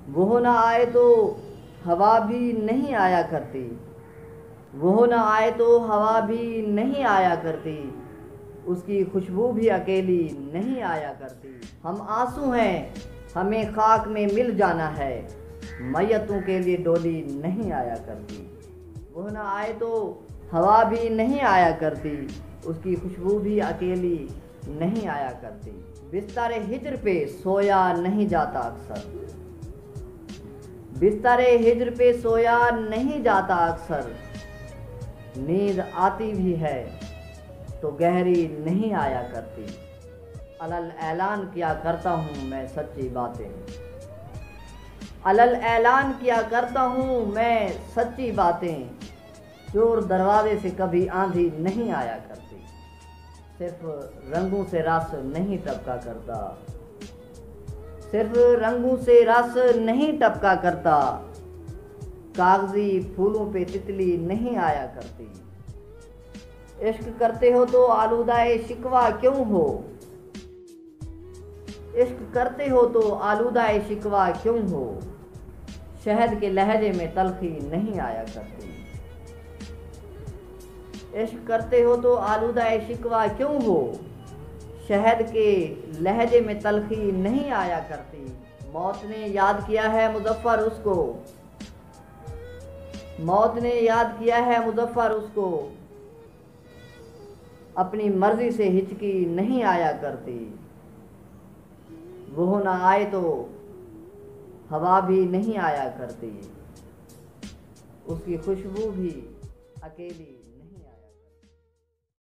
वो न आए तो हवा भी नहीं आया करती, वो न आए तो हवा भी नहीं आया करती, उसकी खुशबू भी अकेली नहीं आया करती। हम आंसू हैं, हमें खाक में मिल जाना है, मैयतों के लिए डोली नहीं आया करती। वो न आए तो हवा भी नहीं आया करती, उसकी खुशबू भी अकेली नहीं आया करती। बिस्तर हिज्र पे सोया नहीं जाता अक्सर, बिस्तर हिज्र पे सोया नहीं जाता अक्सर, नींद आती भी है तो गहरी नहीं आया करती। अलल ऐलान किया करता हूँ मैं सच्ची बातें, अलल ऐलान किया करता हूँ मैं सच्ची बातें, चोर दरवाजे से कभी आंधी नहीं आया करती। सिर्फ रंगों से रस नहीं टपका करता, सिर्फ रंगों से रस नहीं टपका करता, कागजी फूलों पे तितली नहीं आया करती। इश्क करते हो तो आलूदाए शिकवा क्यों हो, इश्क करते हो तो आलूदाए शिकवा क्यों हो, शहद के लहजे में तलखी नहीं आया करती। इश्क करते हो तो आलूदाए शिकवा क्यों हो, शहद के लहजे में तलखी नहीं आया करती। मौत ने याद किया है मुजफ्फर उसको, मौत ने याद किया है मुजफ्फर उसको, अपनी मर्जी से हिचकी नहीं आया करती। वो ना आए तो हवा भी नहीं आया करती, उसकी खुशबू भी अकेली